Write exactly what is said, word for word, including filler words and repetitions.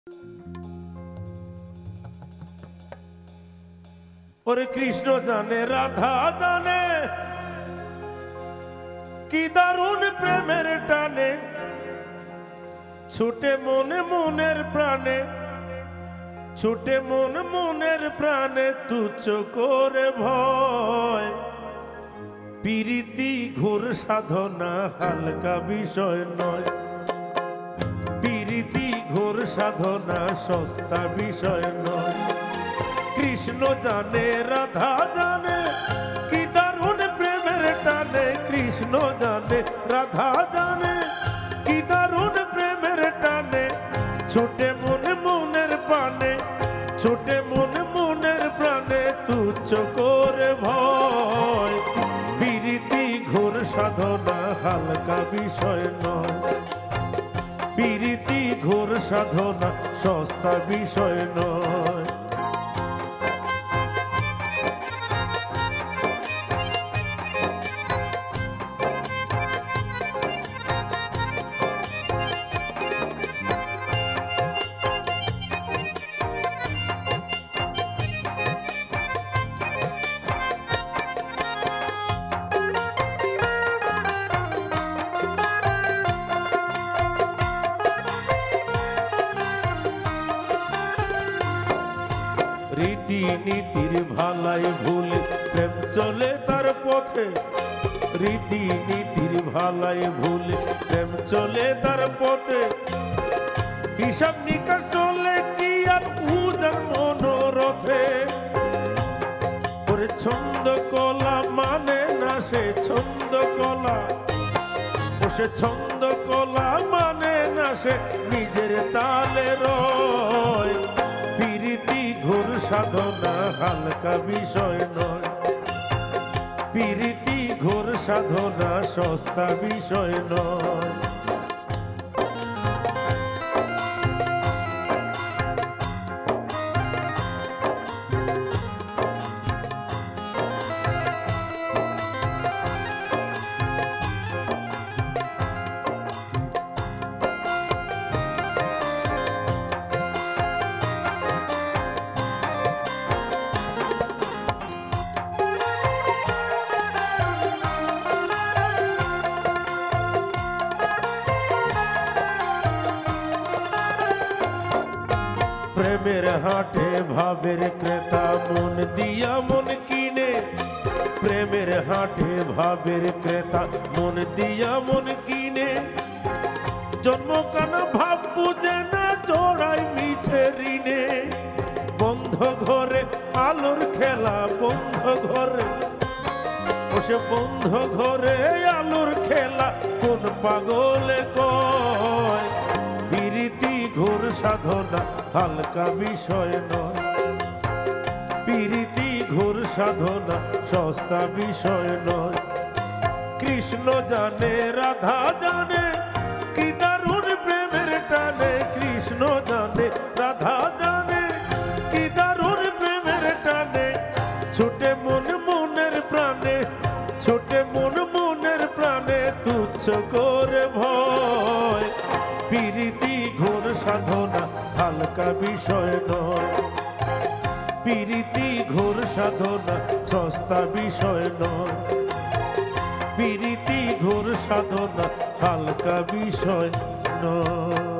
ওরে কৃষ্ণ জানে রাধা জানে কি দারুণ প্রেমের টানে ছুটে মনে মনের প্রাণে ছুটে মন মনের প্রাণে তুচ্ছ করে ভয় প্রীতি ঘোর সাধনা হালকা বিষয় নয় প্রীতি ঘোর সাধনা সস্তা বিষয় নয় কৃষ্ণ জানে রাধা জানে কি দারুণ প্রেমের টানে কৃষ্ণ জানে রাধা জানে কি দারুণ প্রেমের টানে ছোটে মনে মনের প্রাণে ছোটে মনে মনের প্রাণে তুচ্ছ করে ভয় প্রীতি ঘোর সাধনা হালকা বিষয় নয় প্রীতি ঘোর সাধনা সস্তা বিষয় নয় রীতি নীতির ভালাই ভুলে প্রেম চলে তার পথে রীতি নীতির ভালাই ভুলে প্রেম চলে তার পথে হিসাব নিকাশ চলে কি আর উজার মনোরথে ওরে ছন্দ কলা মানে না সে ছন্দ কলা ও সে ছন্দ কলা মানে না সে নিজের তালে রয় প্রীতি ঘোর সাধনা হালকা বিষয় নয় প্রীতি ঘোর সাধনা সস্তা বিষয় নয় প্রেমের হাটে ভাবের ক্রেতা মন দিয়া মন কিনে প্রেমের হাটে ভাবের ক্রেতা মন দিয়া মন কিনে জন্ম কানা ভাব বুঝে না জোড়াই মিছে ঋণে বন্ধ ঘরে আলোর খেলা বন্ধ ঘরে বসে বন্ধ ঘরে আলোর খেলা কোন পাগলে কয় প্রীতি ঘোর সাধনা হালকা বিষয় নয় প্রীতি ঘোর সাধনা সস্তা বিষয় নয় কৃষ্ণ জানে রাধা জানে কি দারুণ প্রেমের টানে কৃষ্ণ জানে রাধা জানে কি দারুণ প্রেমের টানে ছোটে মন মনের প্রাণে ছোটে মন মনের প্রাণে তুচ্ছ করে ভয় প্রীতি ঘোর সাধনা হালকা বিষয় নয় প্রীতি ঘোর সাধনা সস্তা বিষয় নয় প্রীতি ঘোর সাধনা হালকা বিষয় নয়।